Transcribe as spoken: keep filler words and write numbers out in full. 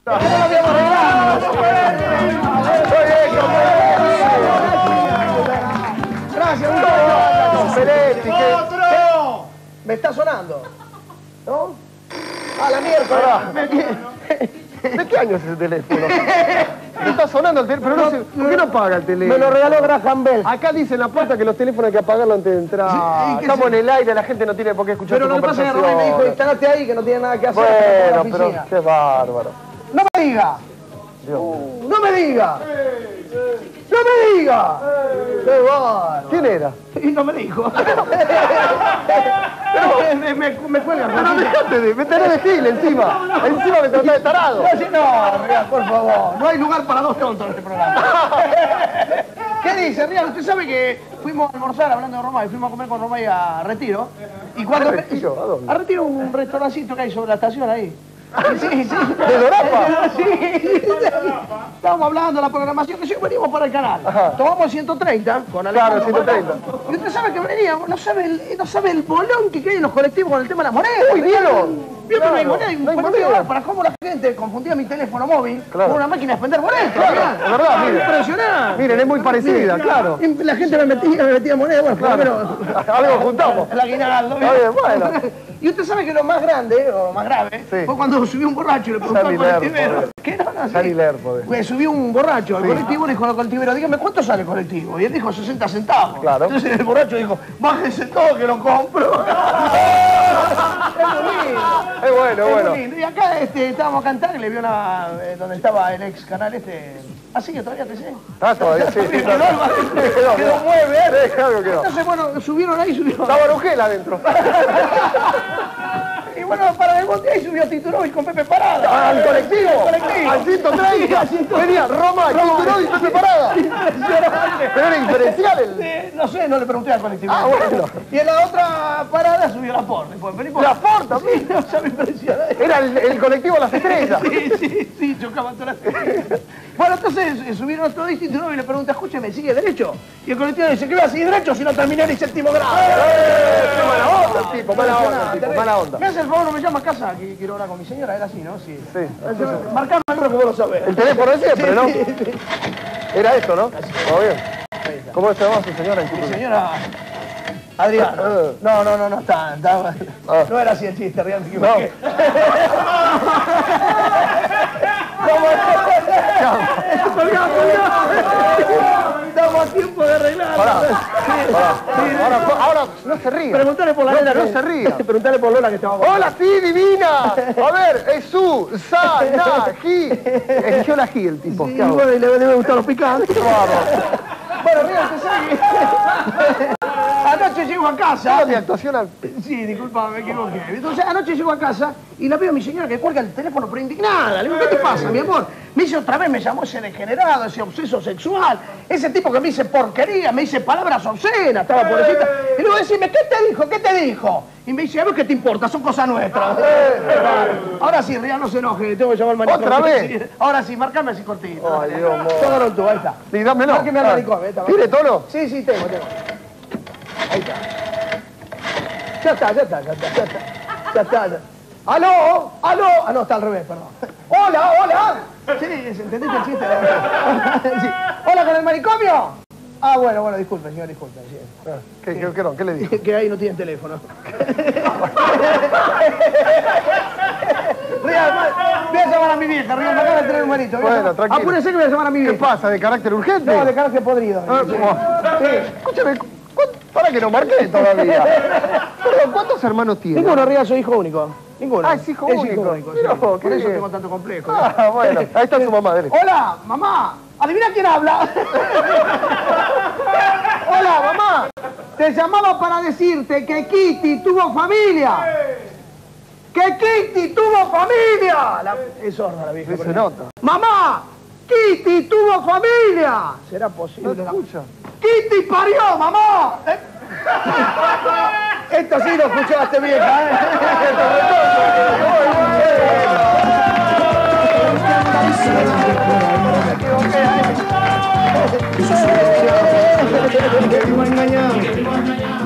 No lo habíamos arreglado. Gracias, muchachos. Peletti, ¿qué? Me está sonando, ¿no? A la miércoles. ¿De qué año es ese teléfono? Me está sonando el teléfono, pero no sé, ¿por qué no paga el teléfono? Me lo regaló Graham Bell. Acá dice en la puerta que los teléfonos hay que apagarlo antes de entrar. Sí, Estamos se... en el aire, la gente no tiene por qué escuchar pero tu lo que pasa es que conversación. Rubén me dijo, instalate ahí, que no tiene nada que hacer. Bueno, pero qué bárbaro. ¡No me diga! Uh, ¡No me diga! ¡No me diga! ¡Qué bárbaro! ¿Quién era? Y no me dijo. me, me, me cuelgan. Pero dejate de... Me tenés de gil encima. Encima me tratás de tarado. No, Rial, por favor. No hay lugar para dos tontos en este programa. ¿Qué dice, Rial? Usted sabe que fuimos a almorzar hablando de Romay. Fuimos a comer con Romay a Retiro. Y cuando... ¿A Retiro? ¿A dónde? A Retiro, un restaurancito que hay sobre la estación ahí. Sí, sí. ¿De Dorapa? Sí. Estábamos hablando de la programación, que sí, venimos para el canal. Ajá. Tomamos ciento treinta con Alejandro. Claro, ciento treinta. Y usted sabe que veníamos, no sabe el, no sabe el bolón que hay en los colectivos con el tema de las monedas. Uy, ¿vieron? Vio que no hay Claro, moneda. no hay Bueno, moneda. digo, para cómo la gente confundía mi teléfono móvil Claro. con una máquina de expender boletos. Claro, Rial. es verdad, mire. Impresionante. Miren, es muy parecida, claro. Y la gente me metía, me metía moneda, bueno, por lo Claro. menos... Algo juntamos. El aguinaldo. Está bien, bueno. Y usted sabe que lo más grande, o más grave, Sí. fue cuando subió un borracho y le preguntó al Sani Lerpo, colectivero. eh. ¿Qué no, no, Sani sí. Lerpo, eh. Pues subió un borracho al colectivo y le dijo al colectivero, dígame, ¿cuánto sale el colectivo? Y él dijo, sesenta centavos. Claro. Entonces el borracho dijo, bájense todo que lo compro. Es muy lindo. Es bueno, es Es bueno. muy lindo. Y acá este, estábamos cantando y le vio una, eh, donde estaba el ex canal este. Ah, sí, todavía te sé. Ah, todavía sí. sí, Quedó, claro. quedó, quedó mueve. Sí, claro que quedó. Entonces, bueno, subieron ahí, subieron. Estaba Rugel adentro. Y bueno, para el bote ahí subió Titurovic con Pepe Parada. ¿Al colectivo? Al colectivo. Al ciento treinta. Venía Roma, Titurovic y Pepe Parada. Impresionante. Pero era diferencial el... Sí, no sé, no le pregunté al colectivo. Ah, bueno. Y en la otra parada subió la Ford. Después, venimos. La Ford también. Sí, no sabe impresionante. Era el, el colectivo Las Estrellas. Sí, sí, sí, chocaban todas las estrellas. Bueno, entonces eh, subieron otro distinto y le pregunta, escúcheme, ¿sigue derecho? Y el colectivo dice, ¿qué va a seguir derecho si no terminé ni séptimo grado? ¡Eh! ¡Qué mala onda el tipo! Mala onda el tipo, mala onda. Me hace el favor, no me llama a casa, que quiero hablar con mi señora, era así, ¿no? Sí. Sí. Marcame el número que vos lo sabés. El teléfono de siempre, ¿no? Sí, sí. Era esto, ¿no? Todo bien. ¿Cómo se llama su señora? Mi señora... Adriana. Ah. No, no, no, no está, está- Ah. no era así el chiste, Rial, me No. equivoqué. Colgá, colgá. Estamos a tiempo de arreglar. Pará. Sí. Pará. Sí. Ahora, ahora, no se ría. Preguntale por la No, nena. no que- se ría. Preguntale por Lola que estaba con... ¡Hola, sí, divina! A ver, es su, sa, na, ji. Eligió la ji el tipo. Sí, ¿Qué hago? bueno, y le debe gustar los picantes. Bueno, Rial, te sabe. Anoche llego a casa. Toda mi actuación al... Sí, disculpa, me equivoqué. Entonces, anoche llego a casa y la veo a mi señora que cuelga el teléfono pero indignada. Le digo, ¿qué te pasa, mi amor? Me dice otra vez, me llamó ese degenerado, ese obseso sexual, ese tipo que me dice porquería, me dice palabras obscenas, estaba pobrecita. Y luego decime, ¿qué te dijo? ¿Qué te dijo? Y me dice, a ver qué te importa, son cosas nuestras. Ahora sí, Rial, no se enoje, tengo que llamar al manicomio. ¿Otra vez? Sí, ahora sí, marcame así cortito. Ay, Dios mío. Tómalo tú, ahí está. Sí, dámelo. Márqueme al Ah. manicomio, ahí está. ¿Tiene tono? Sí, sí, tengo, tengo. Ahí está. Ya está, ya está, ya está, ya está. Ya está, ya. ¡Aló! ¡Aló! Ah, no, está al revés, perdón. ¡Hola, hola! Sí, ¿entendiste el chiste? Sí. ¿Hola, con el manicomio? Ah, bueno, bueno, disculpe, señor, disculpe. Sí. Ah, ¿Qué, qué, qué, no? ¿Qué le dijo? Que ahí no tienen teléfono. Rial, voy a llamar a mi vieja, Rial, me acaba de tener un manito. Bueno, tranquilo. Apúrese que voy a llamar a mi ¿Qué vieja. pasa? ¿De carácter urgente? No, de carácter podrido. Ah, Sí. ¿cómo? Sí. Escúchame, ¿cu- para que no marqué todavía. Perdón, ¿cuántos hermanos tiene? Ninguno, Rial, soy hijo único. Ninguno. Ah, es hijo único. sí. Mirá, Por qué eso bien. tengo tanto complejo. Ah, bueno, ahí está su mamá, dele. Hola, mamá. Adivina quién habla. Hola, mamá. Te llamaba para decirte que Kitty tuvo familia. ¡Que Kitty tuvo familia! La... Es sorda la vieja. Sí, por se ejemplo. nota. ¡Mamá! ¡Kitty tuvo familia! ¿Será No posible? te escucha. ¡Kitty parió, mamá! ¿Eh? Esto sí lo escuchaste, vieja, ¿eh? Me equivoqué, ¿eh?